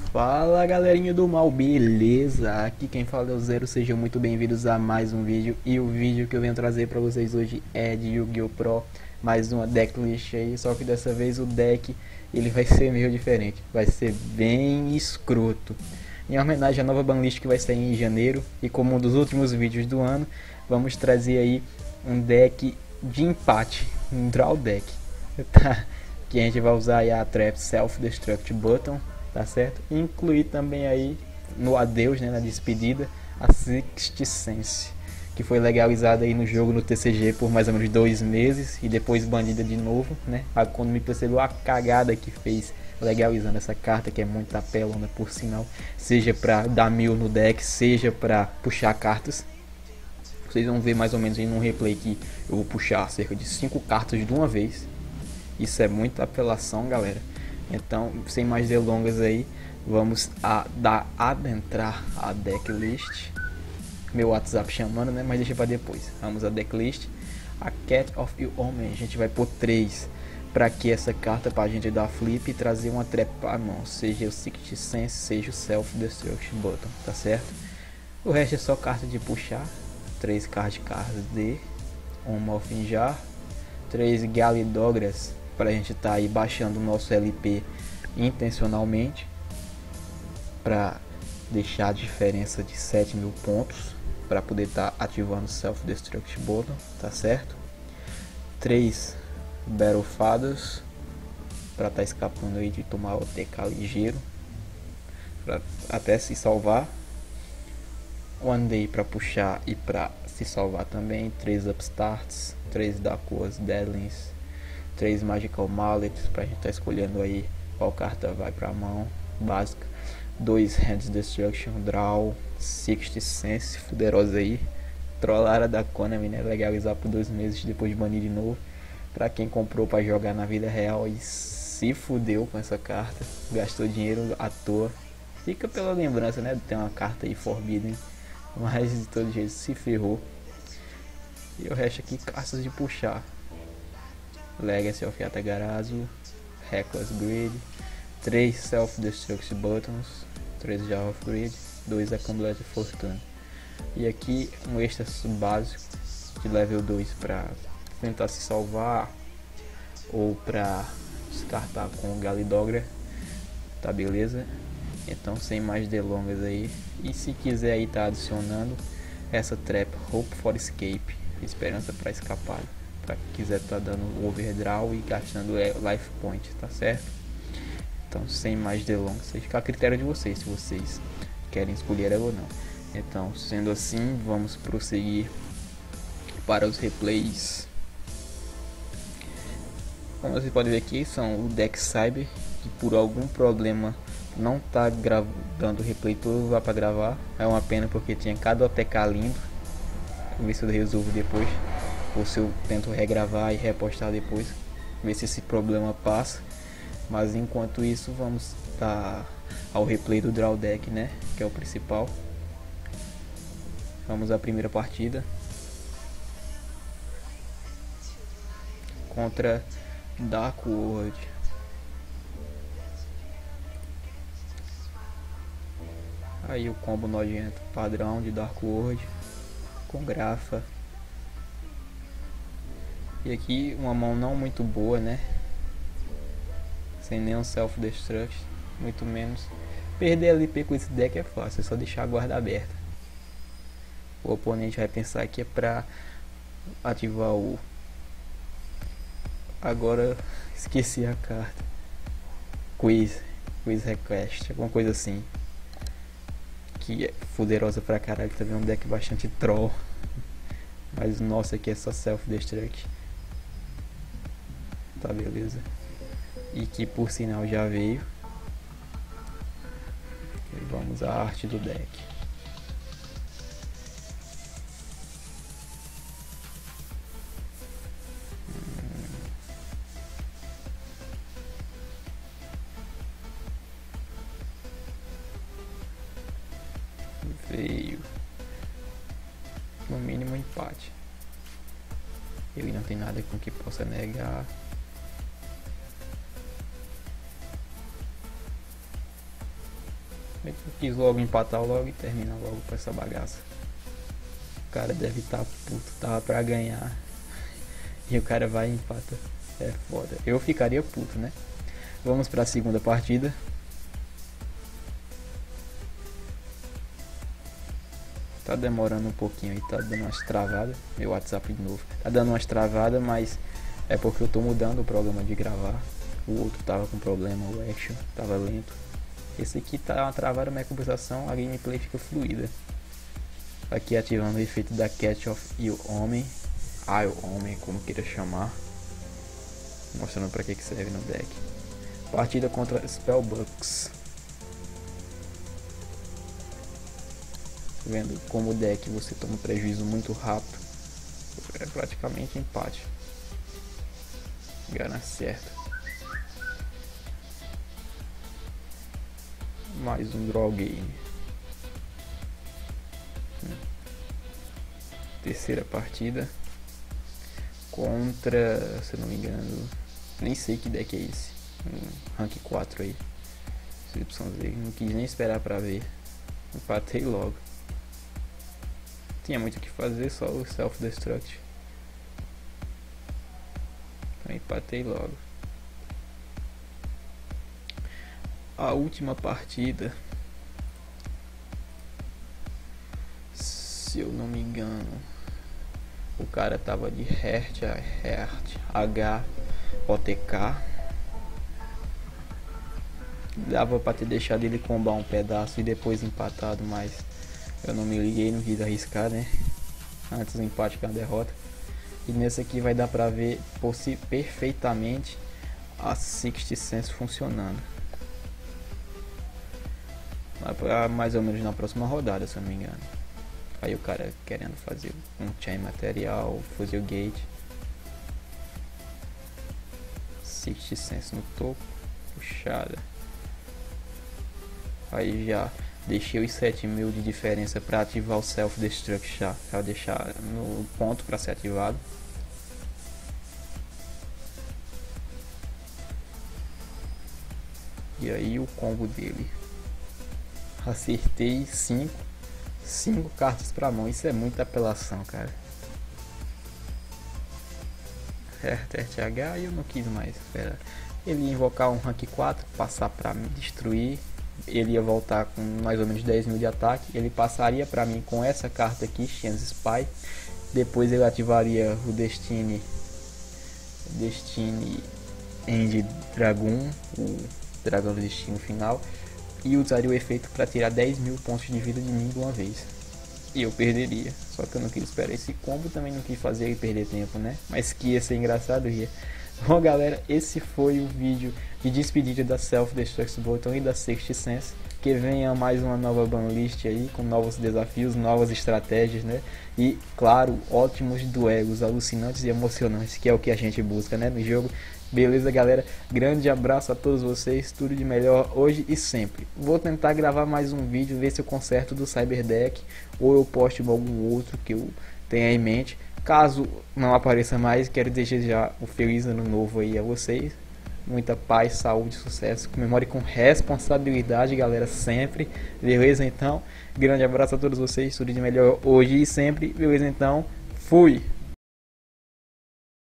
Fala galerinha do mal, beleza? Aqui quem fala é o Zero, sejam muito bem-vindos a mais um vídeo. E o vídeo que eu venho trazer pra vocês hoje é de Yu-Gi-Oh! Pro, mais uma decklist aí. Só que dessa vez o deck ele vai ser meio diferente, vai ser bem escroto. Em homenagem à nova banlist que vai sair em janeiro. E como um dos últimos vídeos do ano, vamos trazer aí um deck de empate, um draw deck, tá? Que a gente vai usar aí a Trap Self Destruct Button, tá certo? E incluir também aí no adeus, né, na despedida, a Sixth Sense, que foi legalizada aí no jogo no TCG por mais ou menos 2 meses e depois banida de novo, né? A Konami percebeu a cagada que fez legalizando essa carta, que é muito apelona por sinal, seja pra dar mil no deck, seja pra puxar cartas. Vocês vão ver mais ou menos aí num replay que eu vou puxar cerca de 5 cartas de uma vez. Isso é muita apelação, galera. Então, sem mais delongas aí, vamos adentrar a decklist. Meu WhatsApp chamando, né? Mas deixa pra depois. Vamos a decklist. A Cat of the Omen, a gente vai pôr 3. Pra que essa carta? Pra gente dar flip e trazer uma trap pra mão. Seja o Sixth Sense, seja o Self Destruction Button, tá certo? O resto é só carta de puxar. 3 cards de Mofinjar, 3 Galidogras, para a gente estar aí baixando o nosso LP intencionalmente, para deixar a diferença de 7.000 pontos, para poder estar ativando o Self Destruct Button, tá certo? 3 Battle Fathers, para estar escapando aí de tomar o TK ligeiro, para até se salvar. One Day para puxar e para se salvar também. 3 Upstarts, 3 Dakuas Deadlings, 3 Magical Mallets para a gente estar escolhendo aí qual carta vai para a mão básica. 2 Hands Destruction Draw, Sixth Sense, fuderosa aí. Trollara da Konami, né? Legalizar por 2 meses depois de banir de novo. Para quem comprou para jogar na vida real e se fudeu com essa carta, gastou dinheiro à toa. Fica pela lembrança, né? Tem uma carta aí Forbidden, mas de todo jeito se ferrou. E o resto aqui, cartas de puxar: Legacy of Yatagarasu, Reckless Grid, 3 Self Destruct Buttons, 3 Jar of Grid, 2 Accumulate Fortune. E aqui um extra básico de level 2 para tentar se salvar ou para descartar com o Galidogra, tá beleza? Então, sem mais delongas aí, e se quiser aí tá adicionando essa trap Hope for Escape, esperança para escapar, para quem quiser tá dando overdraw e gastando life point, tá certo? Então, sem mais delongas, fica a critério de vocês, se vocês querem escolher ela ou não. Então, sendo assim, vamos prosseguir para os replays. Como vocês podem ver aqui, são o deck Cyber, que por algum problema não tá dando replay todo lá para gravar. É uma pena, porque tinha cada OTK lindo. Vou ver se eu resolvo depois, ou se eu tento regravar e repostar depois, ver se esse problema passa. Mas enquanto isso, vamos dar ao replay do draw deck, né, que é o principal. Vamos à primeira partida contra Dark World. Aí o combo nojento padrão de Dark World com grafa. E aqui uma mão não muito boa, né? Sem nenhum Self Destruct, muito menos. Perder LP com esse deck é fácil, é só deixar a guarda aberta. O oponente vai pensar que é pra ativar o... Agora esqueci a carta. Quiz Request, alguma coisa assim. Que é fuderosa pra caralho, também é um deck bastante troll. Mas nossa, aqui é só Self Destruct. Tá, beleza. E que por sinal já veio. E vamos à arte do deck. Veio no mínimo um empate. Ele não tem nada com que possa negar. Eu quis logo empatar logo e terminar logo com essa bagaça. O cara deve estar puto, tava pra ganhar. E o cara vai e empata. É foda. Eu ficaria puto, né? Vamos pra segunda partida. Tá demorando um pouquinho aí, tá dando umas travadas. Meu WhatsApp de novo. Tá dando umas travadas, mas é porque eu tô mudando o programa de gravar. O outro tava com problema, o Action tava lento. Esse aqui tá uma travada, mas em compensação a gameplay fica fluida. Aqui ativando o efeito da Catch of e o Homem. O Homem, como queira chamar. Mostrando pra que serve no deck. Partida contra Spellbucks. Vendo como o deck você toma um prejuízo muito rápido. É praticamente empate. Garante certo. Mais um draw game. Terceira partida. Contra, se eu não me engano, nem sei que deck é esse. Rank 4 aí. YZ, não quis nem esperar pra ver. Empatei logo. Tinha muito o que fazer, só o self-destruct. Então empatei logo. A última partida, se eu não me engano, o cara tava de Hert H OTK. Dava pra ter deixado ele combar um pedaço e depois empatado, mas eu não me liguei, não quis arriscar, né? Antes do empate que a derrota. E nesse aqui vai dar pra ver perfeitamente a Sixth Sense funcionando. Vai pra mais ou menos na próxima rodada, se eu não me engano. Aí o cara querendo fazer um chain material, fuzil gate. Sixth Sense no topo, puxada. Aí já deixei os 7.000 de diferença para ativar o self-destruct já. Pra deixar no ponto para ser ativado. E aí o combo dele. Acertei 5 cartas para mão. Isso é muita apelação, cara. RTH e eu não quis mais. Espera. Ele ia invocar um rank 4, passar para me destruir. Ele ia voltar com mais ou menos 10.000 de ataque. Ele passaria para mim com essa carta aqui, Chance Spy. Depois ele ativaria o Destiny End Dragon, o dragão do destino final, e usaria o efeito para tirar 10.000 pontos de vida de mim de uma vez. E eu perderia. Só que eu não queria esperar esse combo, também não quis fazer ele perder tempo, né? Mas que ia ser engraçado, ia. Bom, galera, esse foi o vídeo de despedida da Self-Destruct Button e da Sixth Sense. Que venha mais uma nova banlist aí, com novos desafios, novas estratégias, né? E, claro, ótimos duelos alucinantes e emocionantes, que é o que a gente busca, né, no jogo. Beleza, galera? Grande abraço a todos vocês, tudo de melhor hoje e sempre. Vou tentar gravar mais um vídeo, ver se eu conserto do Cyberdeck, ou eu posto algum outro que eu tenha em mente. Caso não apareça mais, quero desejar um feliz ano novo aí a vocês. Muita paz, saúde, sucesso. Comemore com responsabilidade, galera, sempre. Beleza, então? Grande abraço a todos vocês, tudo de melhor hoje e sempre. Beleza, então? Fui!